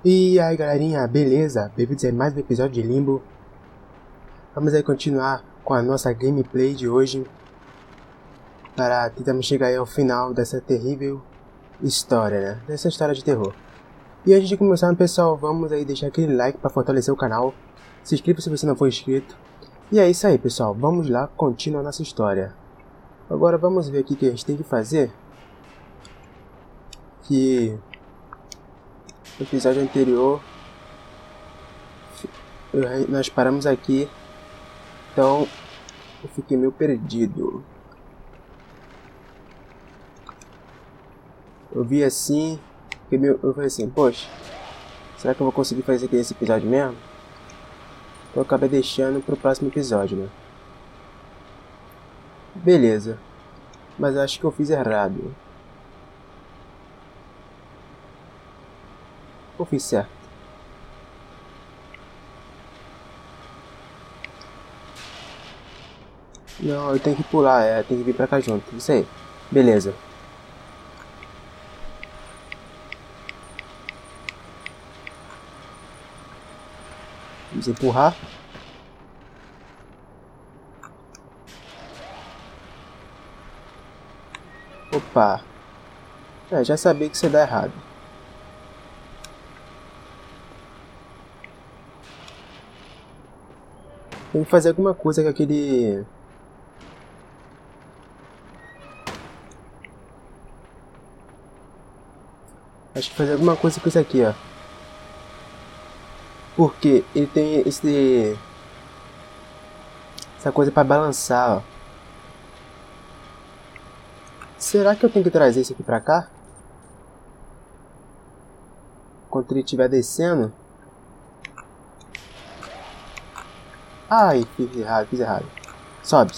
E aí galerinha, beleza? Bem-vindos a mais um episódio de Limbo. Vamos aí continuar com a nossa gameplay de hoje para tentarmos chegar aí ao final dessa terrível história, né? Dessa história de terror. E antes de começar, pessoal, vamos aí deixar aquele like para fortalecer o canal. Se inscreva se você não for inscrito. E é isso aí, pessoal, vamos lá continuar nossa história. Agora vamos ver aqui o que a gente tem que fazer. Que no episódio anterior nós paramos aqui. Então eu fiquei meio perdido. Eu vi assim, eu falei assim, poxa, será que eu vou conseguir fazer aqui nesse episódio mesmo? Então eu acabei deixando pro próximo episódio, né? Beleza, mas eu acho que eu fiz errado. Ou fiz certo? Não, eu tenho que pular, tem que vir pra cá junto, isso aí. Beleza. Vamos empurrar. Opa. Já sabia que isso ia dar errado. Tem que fazer alguma coisa com aquele... Acho que fazer alguma coisa com isso aqui, ó. Porque ele tem essa coisa pra balançar, ó. Será que eu tenho que trazer isso aqui pra cá? Quando ele estiver descendo? Ai, fiz errado. Sobe.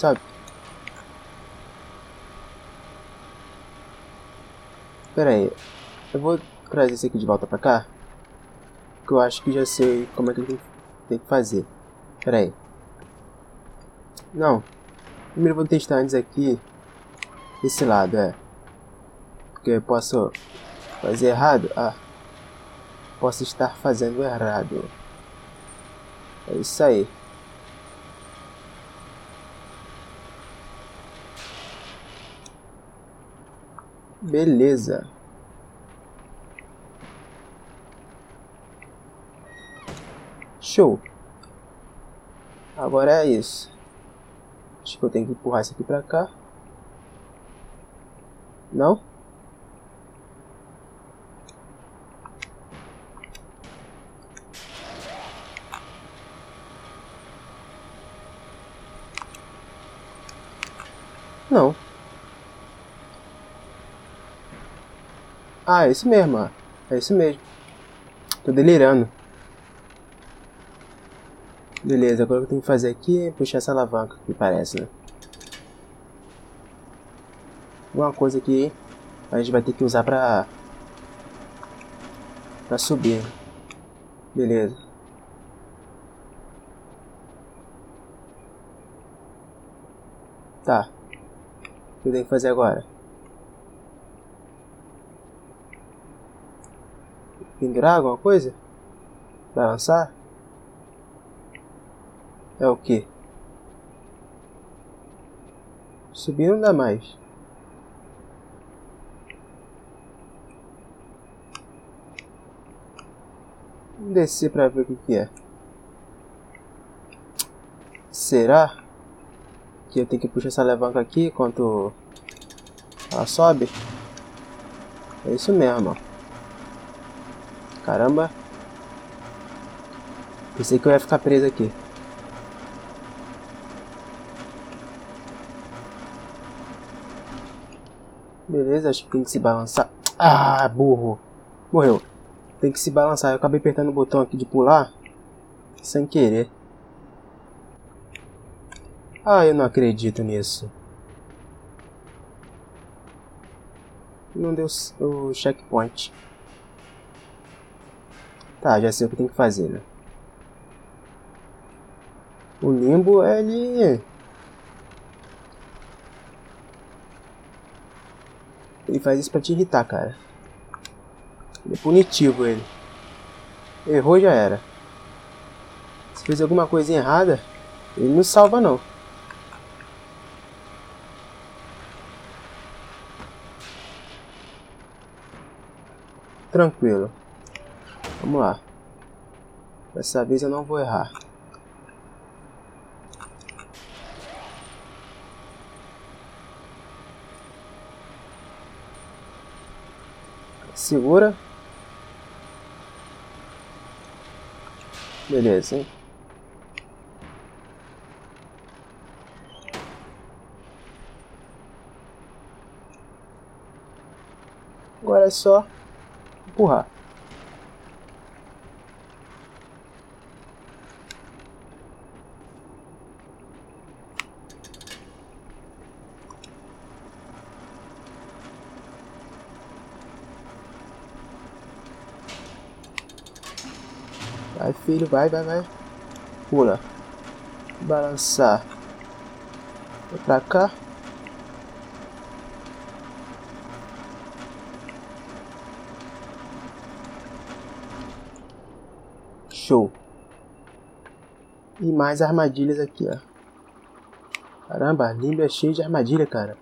Pera aí. Eu vou trazer isso aqui de volta pra cá. Que eu acho que já sei como é que ele tem que fazer. Pera aí. Não. Primeiro eu vou testar antes aqui. Esse lado, Porque eu posso fazer errado. Posso estar fazendo errado. É isso aí. Beleza. Show. Agora é isso. Acho que eu tenho que empurrar isso aqui pra cá. Não? Não. É isso mesmo, ó. É isso mesmo. Tô delirando. Beleza, agora o que eu tenho que fazer aqui é puxar essa alavanca, que parece, né? Uma coisa que a gente vai ter que usar pra subir. Beleza. Tá. O que eu tenho que fazer agora? Pendurar alguma coisa? Balançar? É o que? Subir não dá mais. Vamos descer pra ver o que é. Será que eu tenho que puxar essa alavanca aqui enquanto ela sobe? É isso mesmo, ó. Caramba. Pensei que eu ia ficar preso aqui. Beleza, acho que tem que se balançar. Burro. Morreu. Tem que se balançar. Eu acabei apertando o botão aqui de pular sem querer. Eu não acredito nisso. Não deu o checkpoint. Tá, já sei o que tem que fazer, né? O limbo é ali. Ele faz isso pra te irritar, cara. Ele é punitivo, ele. Errou, já era. Se fez alguma coisinha errada, ele não salva não. Tranquilo. Vamos lá. Dessa vez eu não vou errar. Segura. Beleza, hein? Agora é só empurrar. Vai, filho, vai, vai, vai. Pula. Balançar. Vai pra cá. Show. E mais armadilhas aqui, ó. Caramba, Limbo é cheio de armadilha, cara.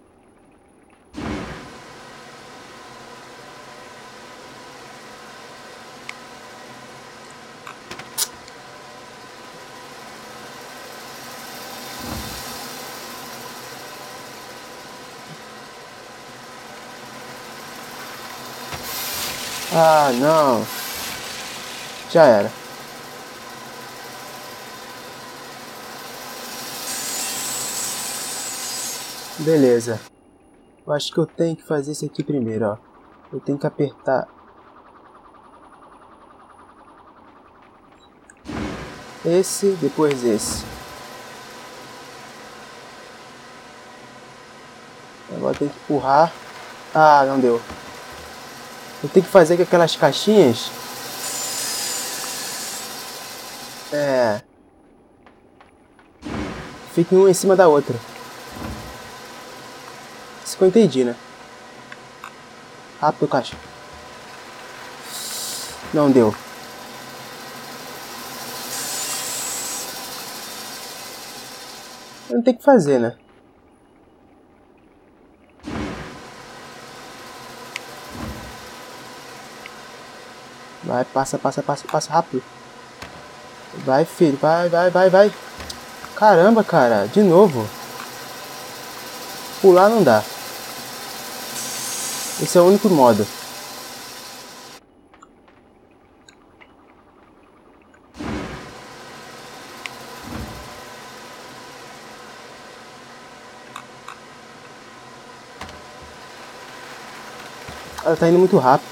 Ah, não. Já era. Beleza. Eu acho que eu tenho que fazer isso aqui primeiro, ó. Eu tenho que apertar esse, depois esse. Agora tem que empurrar. Ah, não deu. Eu tenho que fazer com aquelas caixinhas. Fiquem uma em cima da outra. Isso que eu entendi, né? Rápido, caixa. Não deu. Não tem que fazer, né? Vai, passa, passa, passa, passa rápido. Vai, filho, vai, vai, vai, vai. Caramba, cara, de novo. Pular não dá. Esse é o único modo. Ela tá indo muito rápido.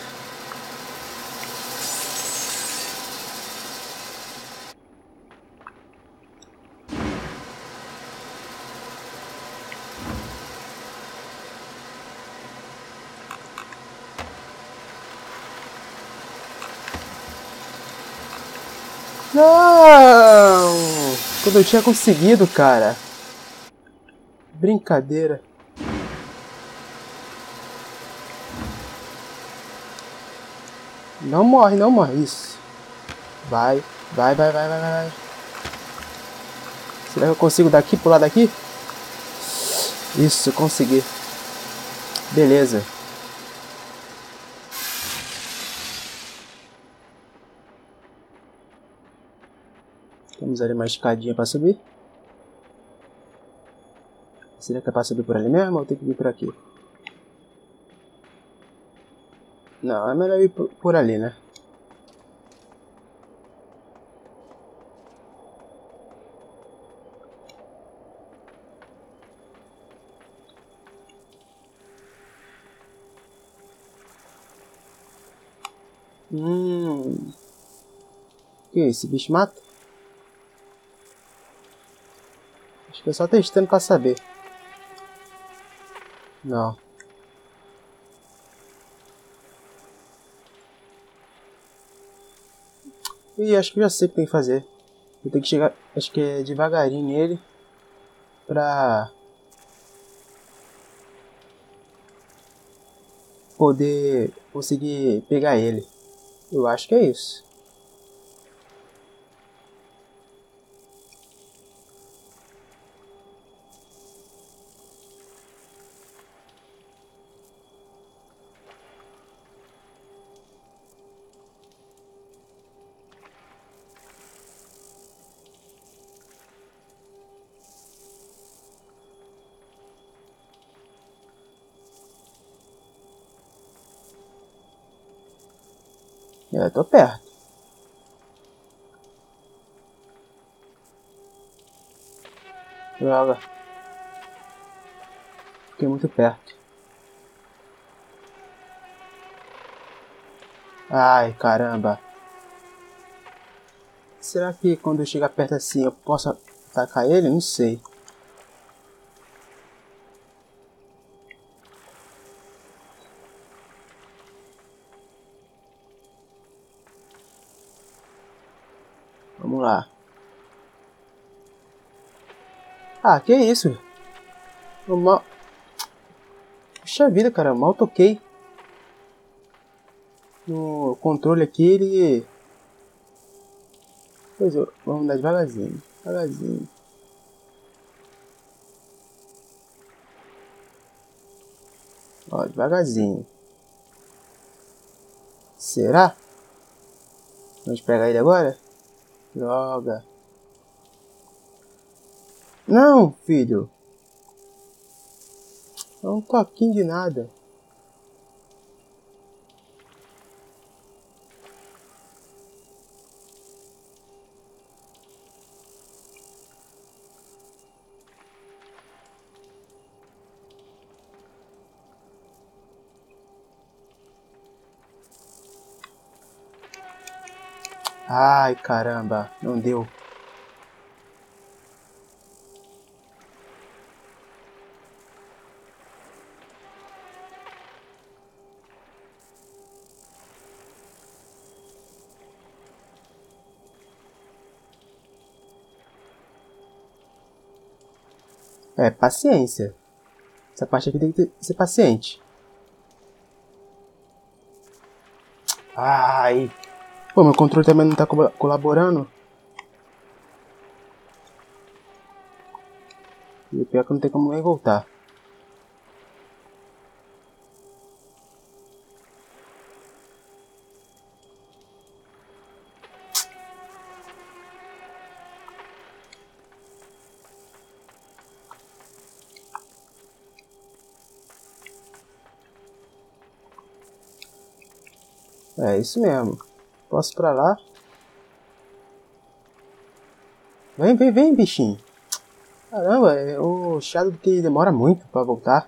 Não! Quando eu tinha conseguido, cara. Brincadeira. Não morre, não morre. Isso. Vai, vai, vai, vai, vai, vai. Será que eu consigo daqui, pular daqui? Isso, consegui. Beleza. Temos ali uma escadinha pra subir. Será que é pra subir por ali mesmo ou tem que vir por aqui? Não, é melhor ir por ali, né? Que esse bicho mata? Acho que é só testando pra saber. Não. Ih, acho que já sei o que tem que fazer. Eu tenho que chegar, acho que é devagarinho nele. Pra poder conseguir pegar ele. Eu acho que é isso. Eu tô perto. Droga. Fiquei muito perto. Ai, caramba. Será que quando eu chegar perto assim eu posso atacar ele? Não sei. Vamos lá. Ah, que isso? Eu mal... Puxa vida, cara. Eu mal toquei no controle aqui. Ele... Pois é, vamos dar devagarzinho. Devagarzinho. Ó, devagarzinho. Será? Vamos pegar ele agora? Droga. Não, filho. É um toquinho de nada. Ai, caramba. Não deu. É, paciência. Essa parte aqui tem que ser paciente. Ai. Pô, meu controle também não tá colaborando. E o pior é que não tem como nem voltar. É isso mesmo. Posso ir pra lá? Vem, vem, vem, bichinho. Caramba, o Shadow que demora muito pra voltar.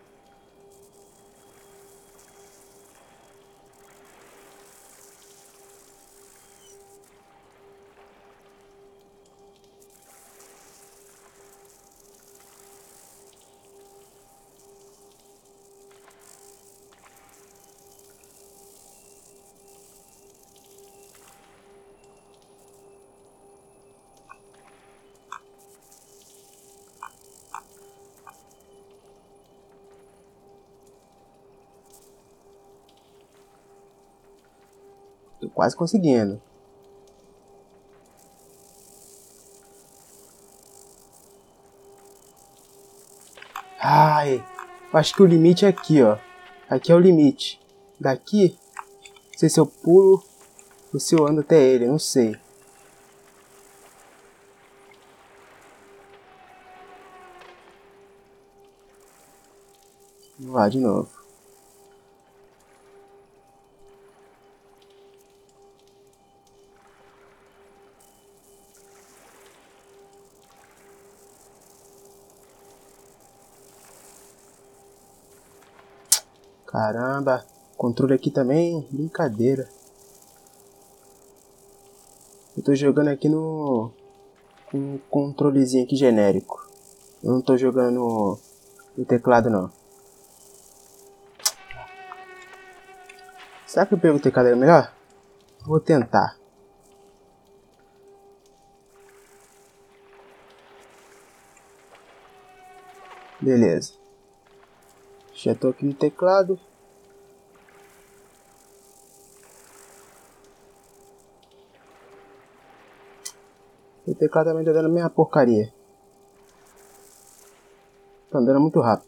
Tô quase conseguindo. Ai, acho que o limite é aqui, ó. Aqui é o limite. Daqui, não sei se eu pulo ou se eu ando até ele, não sei. Vamos lá de novo. Caramba, controle aqui também, brincadeira. Eu tô jogando aqui no um controlezinho aqui genérico. Eu não tô jogando no teclado não. Será que eu pego o teclado é melhor? Vou tentar. Beleza. Já tô aqui no teclado. O teclado também tá dando a mesma porcaria. Tá andando muito rápido.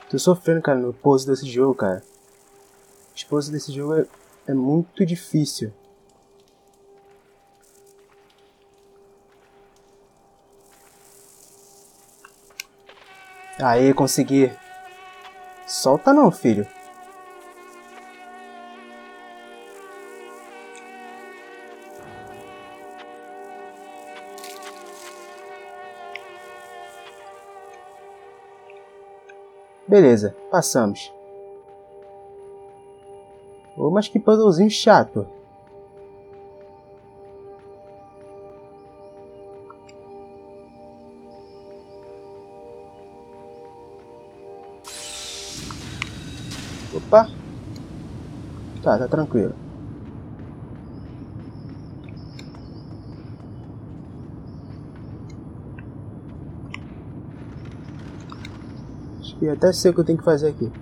Tô sofrendo, cara, no pose desse jogo, cara. Os poses desse jogo é muito difícil. Aí, consegui. Solta não, filho. Beleza, passamos. Oh, mas que puzzlezinho chato. Opa. Tá tranquilo. Acho que até sei o que eu tenho que fazer aqui.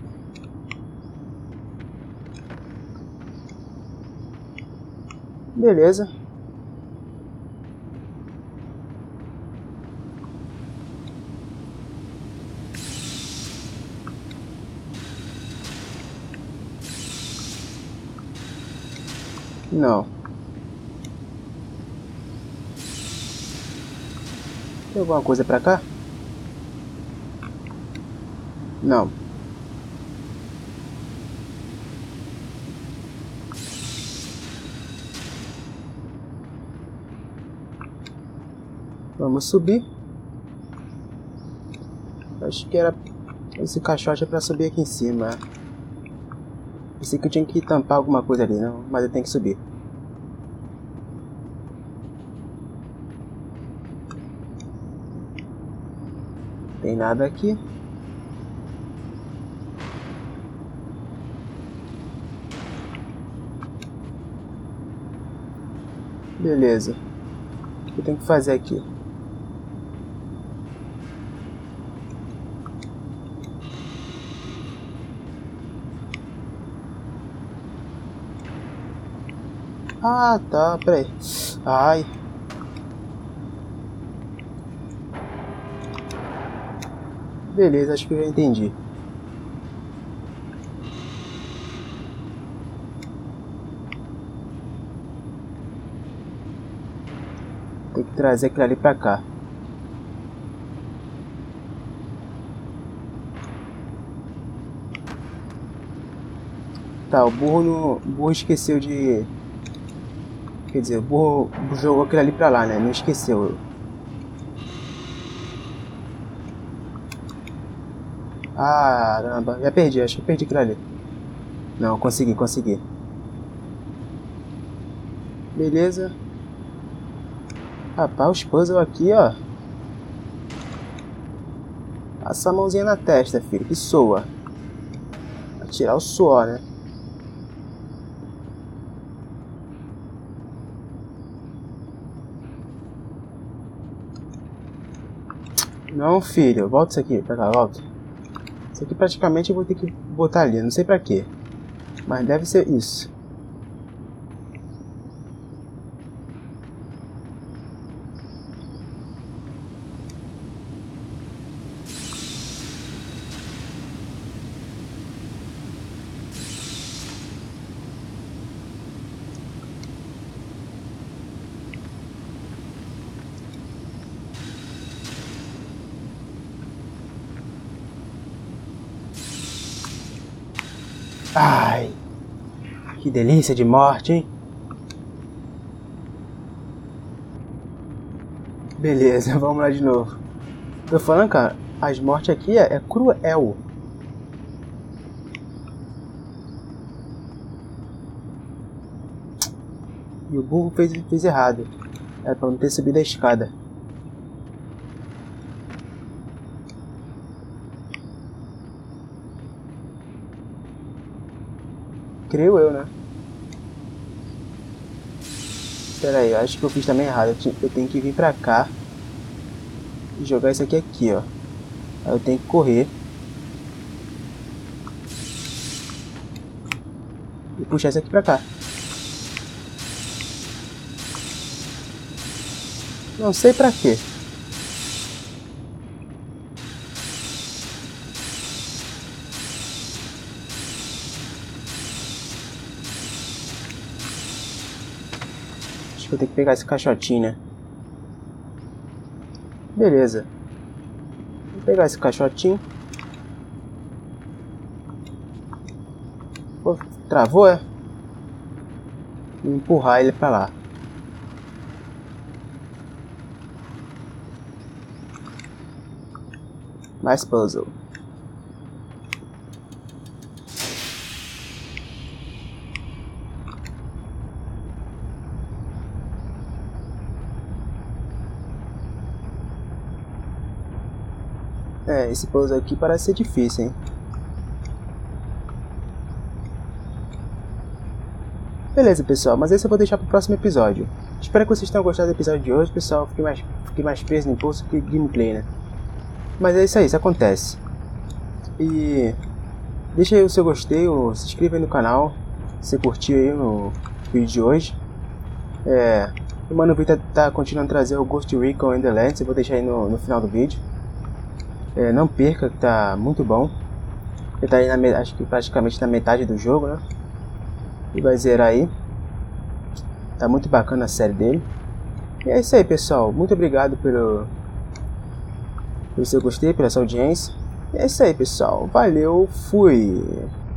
Beleza. Não. Tem alguma coisa pra cá? Não. Vamos subir. Acho que era... Esse caixote é pra subir aqui em cima. Pensei que eu tinha que tampar alguma coisa ali, não, mas eu tenho que subir. Tem nada aqui. Beleza. O que eu tenho que fazer aqui? Ah, tá, peraí. Ai. Beleza, acho que eu já entendi. Tem que trazer aquilo ali pra cá. Tá, o burro esqueceu de... Quer dizer, o burro jogou aquilo ali pra lá, né? Não esqueceu. Ah, caramba, já perdi, acho que eu perdi aquilo ali. Não, consegui. Beleza. Rapaz, os puzzles aqui, ó. Passa a mãozinha na testa, filho, que soa. Pra tirar o suor, né? Não, filho, volta isso aqui, pra cá, volta. Isso aqui praticamente eu vou ter que botar ali, não sei pra quê. Mas deve ser isso. Ai, que delícia de morte, hein? Beleza, vamos lá de novo. Tô falando, cara, as mortes aqui é cruel. E o burro fez errado. É pra não ter subido a escada. Creio eu, né? Pera aí, eu acho que eu fiz também errado. Eu tenho que vir pra cá e jogar isso aqui, ó. Aí eu tenho que correr e puxar isso aqui pra cá. Não sei pra quê. Acho que eu tenho que pegar esse caixotinho, né? Beleza. Vou pegar esse caixotinho. Pô, travou, é? Vou empurrar ele pra lá. Mais puzzle. É, esse puzzle aqui parece ser difícil, hein? Beleza, pessoal, mas esse eu vou deixar pro próximo episódio. Espero que vocês tenham gostado do episódio de hoje, pessoal. Fiquei mais preso no impulso que gameplay, né? Mas é isso aí, isso acontece. E deixa aí o seu gostei, ou se inscreva aí no canal se você curtiu aí o vídeo de hoje. O Mano Vita tá continuando a trazer o Ghost Recon Wonderlands, eu vou deixar aí no final do vídeo. Não perca, que tá muito bom. Ele tá aí acho que praticamente na metade do jogo, né? E vai zerar aí. Tá muito bacana a série dele. E é isso aí, pessoal. Muito obrigado pelo seu gostei, pela sua audiência. E é isso aí, pessoal. Valeu, fui!